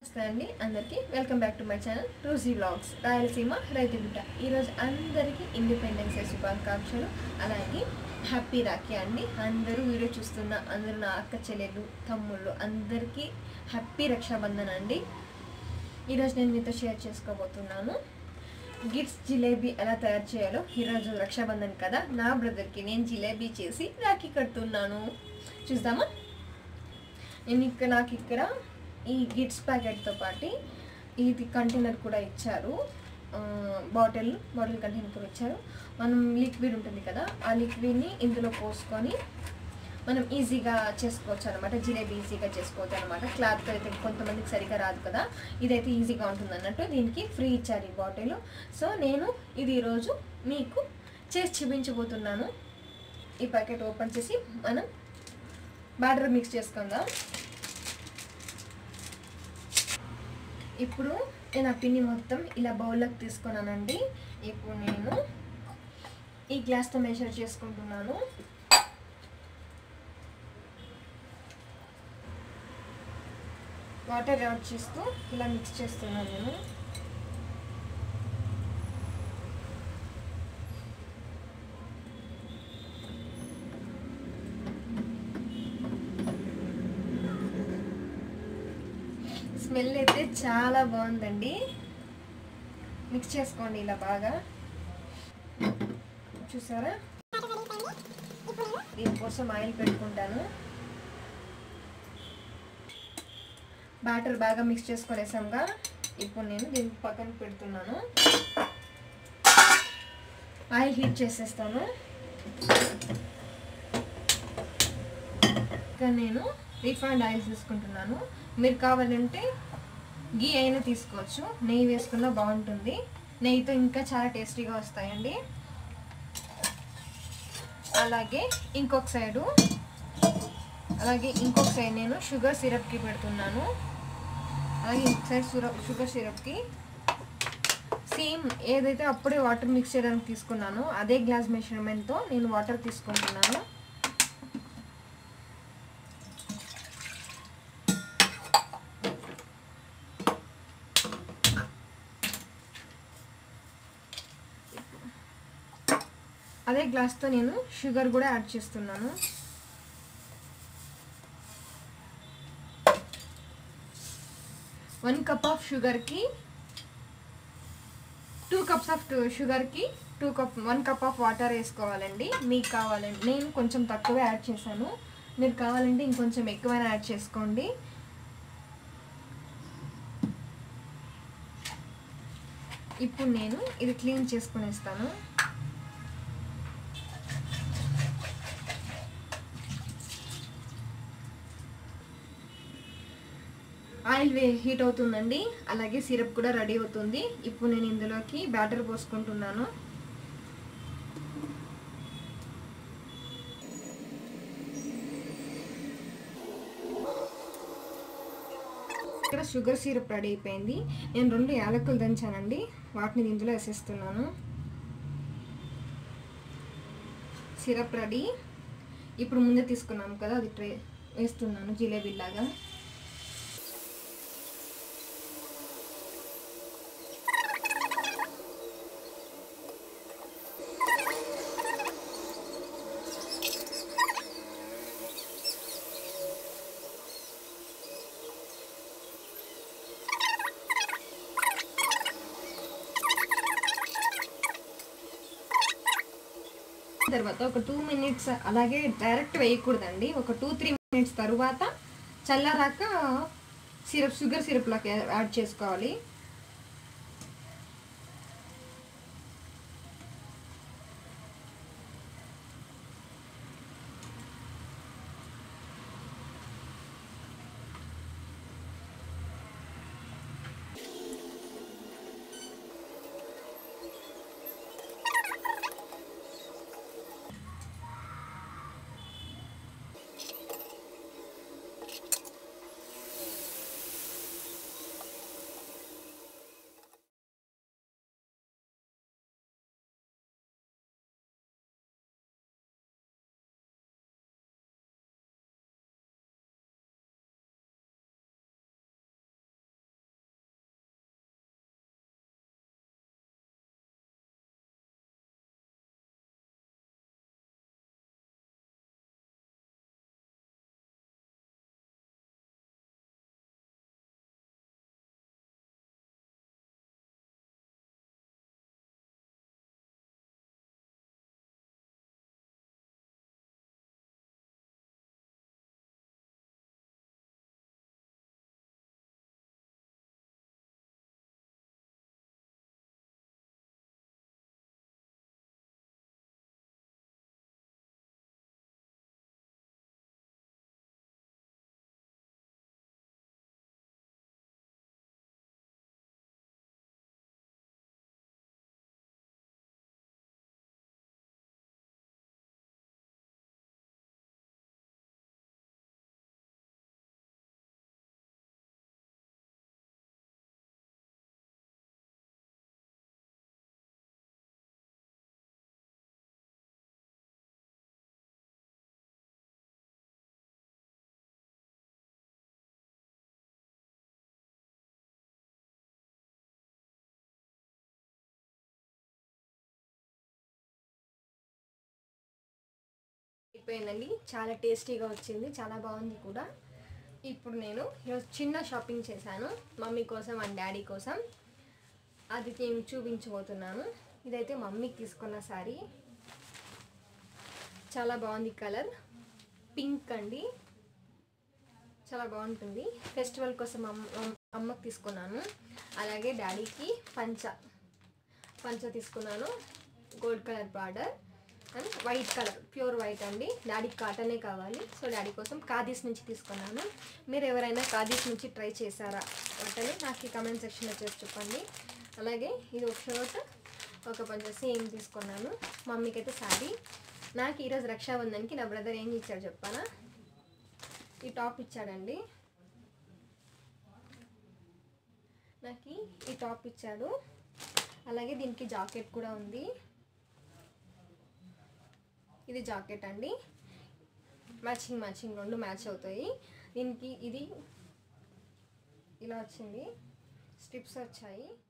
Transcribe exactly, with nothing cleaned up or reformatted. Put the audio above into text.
నమస్తే అండి అందరికీ welcome back to my channel Rooji vlogs Rayalaseema రైతు బిడ్డ. ఈరోజు అందరికీ ఇండిపెండెన్స్ డే శుభాకాంక్షలు, అలాగే హ్యాపీ రాఖీ అండి. అందరూ వీడియో చూస్తున్న అందరూ నా అక్క చెల్లెళ్ళు తమ్ముళ్ళు అందరికీ హ్యాపీ రక్షాబంధన్ అండి. ఈరోజు నేను మీతో షేర్ చేసుకోబోతున్నాను గిట్స్ జిలేబీ ఎలా తయారు చేయాలో. ఈరోజు రక్షాబంధన్ కదా, నా బ్రదర్కి నేను జిలేబీ చేసి రాఖీ కడుతున్నాను. చూద్దామా? నేను ఇక్కడ నాకు ఇక్కడ ఈ గిట్స్ ప్యాకెట్తో పాటు ఇది కంటైనర్ కూడా ఇచ్చారు, బాటిల్ బాటిల్ కంటైనర్ కూడా ఇచ్చారు. మనం లిక్విడ్ ఉంటుంది కదా, ఆ లిక్విడ్ని ఇందులో పోసుకొని మనం ఈజీగా చేసుకోవచ్చు అనమాట. జిలేబీ ఈజీగా చేసుకోవచ్చు అనమాట. క్లాత్ అయితే కొంతమందికి సరిగా రాదు కదా, ఇదైతే ఈజీగా ఉంటుంది అన్నట్టు దీనికి ఫ్రీ ఇచ్చారు ఈ బాటిల్. సో నేను ఇది ఈరోజు మీకు చేసి చూపించబోతున్నాను. ఈ ప్యాకెట్ ఓపెన్ చేసి మనం బ్యాటర్ మిక్స్ చేసుకుందాం. ఇప్పుడు నేను ఆ పిండి మొత్తం ఇలా బౌల్లోకి తీసుకున్నానండి. ఇప్పుడు నేను ఈ గ్లాస్తో మెజర్ చేసుకుంటున్నాను. వాటర్ యాడ్ చేస్తూ ఇలా మిక్స్ చేస్తున్నాను నేను. స్మెల్ అయితే చాలా బాగుందండి. మిక్స్ చేసుకోండి ఇలా బాగా. చూసారా, దీనికోసం ఆయిల్ పెట్టుకుంటాను. బ్యాటర్ బాగా మిక్స్ చేసుకునేసాంగా. ఇప్పుడు నేను దీన్ని పక్కన పెడుతున్నాను. ఆయిల్ హీట్ చేసేస్తాను. ఇక్కడ నేను రిఫైండ్ ఆయిల్ తీసుకుంటున్నాను. మీరు కావాలంటే గీ అయినా తీసుకోవచ్చు, నెయ్యి వేసుకున్నా బాగుంటుంది. నెయ్యితో ఇంకా చాలా టేస్టీగా వస్తాయండి. అలాగే ఇంకొక సైడు అలాగే ఇంకొక సైడ్ నేను షుగర్ సిరప్కి పెడుతున్నాను. అలాగే ఇంకొక సైడ్ షుగర్ సిరప్కి సేమ్ ఏదైతే అప్పుడే వాటర్ మిక్స్ చేయడానికి తీసుకున్నానో అదే గ్లాస్ మెజర్మెంట్తో నేను వాటర్ తీసుకుంటున్నాను. అదే గ్లాస్తో నేను షుగర్ కూడా యాడ్ చేస్తున్నాను. వన్ కప్ ఆఫ్ షుగర్కి టూ కప్స్ ఆఫ్ షుగర్కి two cup one cup of water వేసుకోవాలండి. మీకు కావాలండి, నేను కొంచెం తక్కువే యాడ్ చేశాను. మీరు కావాలంటే ఇంకొంచెం ఎక్కువైనా యాడ్ చేసుకోండి. ఇప్పుడు నేను ఇది క్లీన్ చేసుకునేస్తాను. ఆయిల్ వే హీట్ అవుతుందండి, అలాగే సిరప్ కూడా రెడీ అవుతుంది. ఇప్పుడు నేను ఇందులోకి బ్యాటర్ పోసుకుంటున్నాను. ఇక్కడ షుగర్ సిరప్ రెడీ అయిపోయింది. నేను రెండు యాలకులు దంచానండి, వాటిని ఇందులో వేసేస్తున్నాను. Syrup ready. ఇప్పుడు ముందే తీసుకున్నాను కదా, అది ట్రే వేస్తున్నాను జిలేబీలాగా. తర్వాత ఒక టూ మినిట్స్ అలాగే డైరెక్ట్ వేయకూడదండి. ఒక టూ త్రీ మినిట్స్ తర్వాత చల్లారాక సిరప్ షుగర్ సిరప్లోకి యాడ్ చేసుకోవాలి. అయిపోయిందండి, చాలా టేస్టీగా వచ్చింది, చాలా బాగుంది కూడా. ఇప్పుడు నేను ఈరోజు చిన్న షాపింగ్ చేశాను మమ్మీ కోసం అండ్ డాడీ కోసం, అది నేను చూపించబోతున్నాను. ఇదైతే మమ్మీకి తీసుకున్న శారీ, చాలా బాగుంది, కలర్ పింక్ అండి, చాలా బాగుంటుంది. ఫెస్టివల్ కోసం అమ్మ అమ్మకి తీసుకున్నాను. అలాగే డాడీకి పంచ పంచ తీసుకున్నాను, gold colour border and white colour, pure white అండి. డాడీకి కాటనే కావాలి, సో డాడీ కోసం ఖాదీస్ నుంచి తీసుకున్నాను. మీరు ఎవరైనా ఖాదీస్ నుంచి ట్రై చేశారా అంటే నాకు కమెంట్ సెక్షన్లో చేసి చెప్పండి. అలాగే ఇది ఒక షర్ట్, ఒక పంచ సేమ్ తీసుకున్నాను. మమ్మీకి అయితే శారీ. నాకు ఈరోజు రక్షాబంధన్కి నా బ్రదర్ ఏం ఇచ్చాడు చెప్పానా, ఈ టాప్ ఇచ్చాడండి. నాకు ఈ టాప్ ఇచ్చాడు. అలాగే దీనికి జాకెట్ కూడా ఉంది. ఇది జాకెట్ అండి, మ్యాచింగ్ మ్యాచింగ్ రెండు మ్యాచ్ అవుతాయి. దీనికి ఇది ఇలా వచ్చింది, స్ట్రిప్స్ వచ్చాయి.